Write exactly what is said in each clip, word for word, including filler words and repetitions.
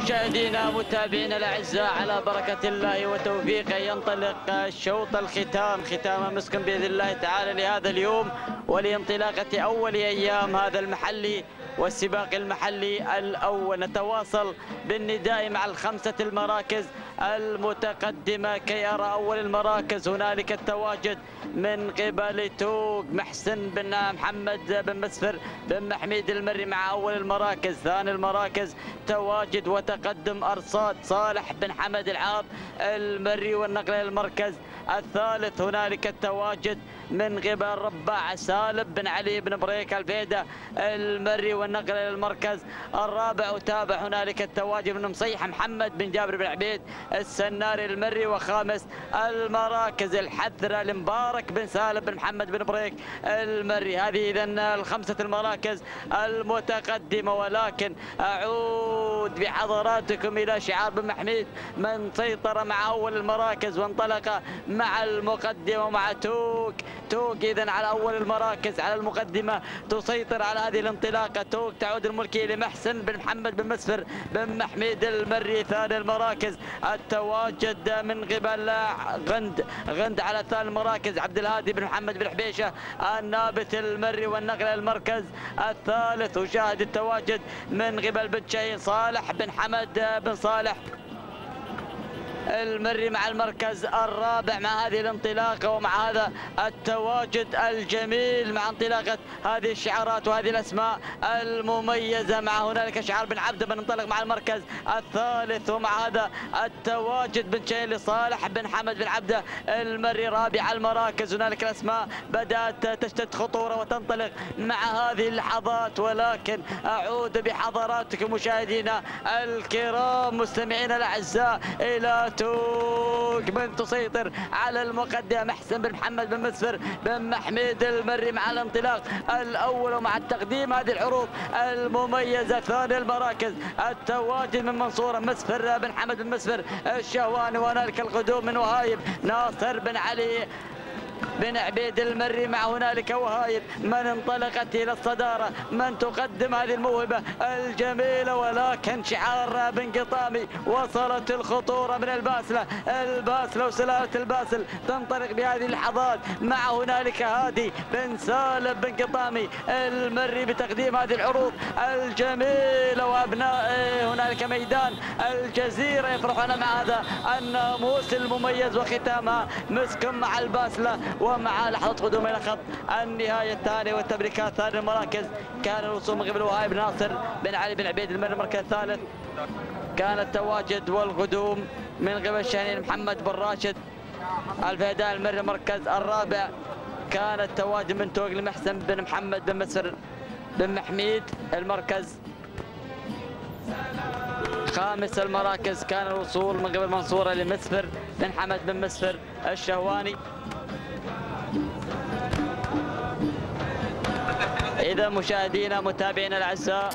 مشاهدينا متابعينا الاعزاء، على بركه الله وتوفيقه ينطلق الشوط الختام، ختام مسك باذن الله تعالى لهذا اليوم ولانطلاقه اول ايام هذا المحلي والسباق المحلي الاول. نتواصل بالنداء مع الخمسه المراكز المتقدمه كي ارى اول المراكز. هنالك التواجد من قبل توق محسن بن محمد بن مسفر بن محميد المري مع اول المراكز. ثاني المراكز تواجد وتقدم ارصاد صالح بن حمد العاب المري والنقل للمركز الثالث. هنالك التواجد من قبل رباع سالم بن علي بن بريك الفيدا المري والنقل للمركز الرابع. وتابع هنالك التواجد من مصيح محمد بن جابر بن عبيد السناري المري. وخامس المراكز الحذره لمبارك بن سالم بن محمد بن بريك المري. هذه اذن الخمسه المراكز المتقدمه، ولكن اعود بحضراتكم الى شعار بن محميد من سيطر مع اول المراكز وانطلق مع المقدمه ومع توك. توك اذا على اول المراكز على المقدمه تسيطر على هذه الانطلاقه. توك تعود الملكيه لمحسن بن محمد بن مسفر بن محميد المري. ثاني المراكز التواجد من قبل غند غند على ثاني المراكز عبد الهادي بن محمد بن حبيشه النابت المري والنقل المركز الثالث. وشاهد التواجد من قبل بن شاهين صالح بن حمد بن صالح المري مع المركز الرابع مع هذه الانطلاقه ومع هذا التواجد الجميل مع انطلاقه هذه الشعارات وهذه الاسماء المميزه. مع هنالك شعار بن عبده بن انطلق مع المركز الثالث ومع هذا التواجد بن شاهين لصالح بن حمد بن عبده المري رابع المراكز. هنالك الاسماء بدات تشتد خطوره وتنطلق مع هذه اللحظات، ولكن اعود بحضراتكم مشاهدينا الكرام مستمعينا الاعزاء الى توق من تسيطر على المقدمه محسن بن محمد بن مسفر بن محميد المري مع الانطلاق الاول ومع التقديم هذه العروض المميزه. ثاني المراكز التواجد من منصوره مسفر بن حمد بن مسفر الشهواني. وهنالك القدوم من وهايب ناصر بن علي بن عبيد المري مع هنالك وهايب من انطلقت الى الصداره من تقدم هذه الموهبه الجميله، ولكن شعار بن قطامي وصلت الخطوره من الباسله الباسله وسلاله الباسل تنطلق بهذه اللحظات مع هنالك هادي بن سالم بن قطامي المري بتقديم هذه العروض الجميله. وابناء هنالك ميدان الجزيره يفرحون مع هذا الناموس المميز وختامها مسك مع الباسله ومع لحظة قدوم إلى خط النهاية الثانية والتبريكات. ثاني المراكز كان الوصول من قبل وهايب ناصر بن علي بن عبيد المري. المركز الثالث كان التواجد والقدوم من قبل شاهين محمد بن راشد الفيداء المري. المركز الرابع كان التواجد من توق لمحسن بن محمد بن مسفر بن محميد المركز. خامس المراكز كان الوصول من قبل منصورة لمسفر بن حمد بن مسفر الشهواني. إذا مشاهدينا متابعينا الأعزاء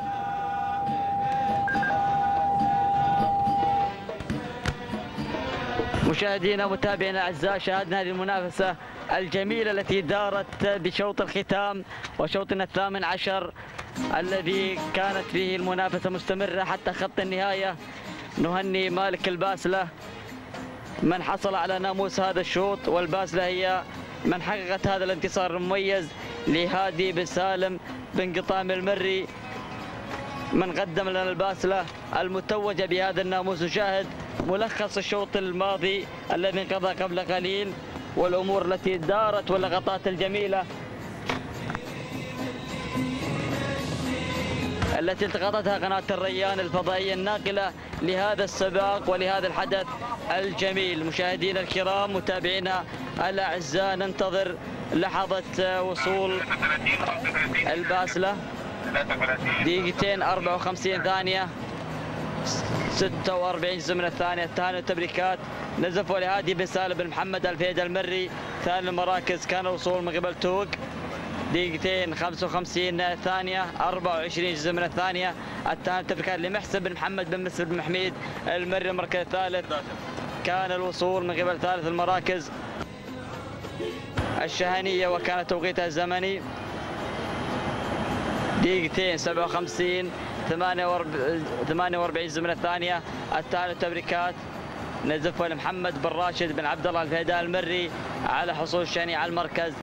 مشاهدينا متابعينا الأعزاء شاهدنا هذه المنافسة الجميلة التي دارت بشوط الختام وشوطنا الثامن عشر الذي كانت فيه المنافسة مستمرة حتى خط النهاية. نهني مالك الباسلة من حصل على ناموس هذا الشوط، والباسلة هي من حققت هذا الانتصار المميز لهادي بن سالم بن قطام المري من قدم لنا الباسلة المتوجة بهذا الناموس. نشاهد ملخص الشوط الماضي الذي انقضى قبل قليل والأمور التي دارت واللقطات الجميلة التي التقطتها قناة الريان الفضائية الناقلة لهذا السباق ولهذا الحدث الجميل. مشاهدينا الكرام متابعينا الأعزاء ننتظر لحظة وصول الباسلة. دقيقتين أربعة وخمسين ثانية ستة وأربعين جزء من الثانية. الثانية التبريكات نزف لهادي بن سالم بن محمد الفيدا المري. ثاني المراكز كان الوصول من قبل توق دقيقتين خمسة وخمسين ثانية أربعة وعشرين جزء من الثانية. الثاني التبريكات لمحسن بن محمد بن مسفر بن محميد المري. المركز الثالث كان الوصول من قبل ثالث المراكز الشهنية وكان توقيتها الزمني دقيقتين سبعة وخمسين ثمانية وأربعين الزمن الثانية. التهاني والتبريكات نزفها لمحمد بن راشد بن عبد الله الفهيدان المري على حصول الشاني على المركز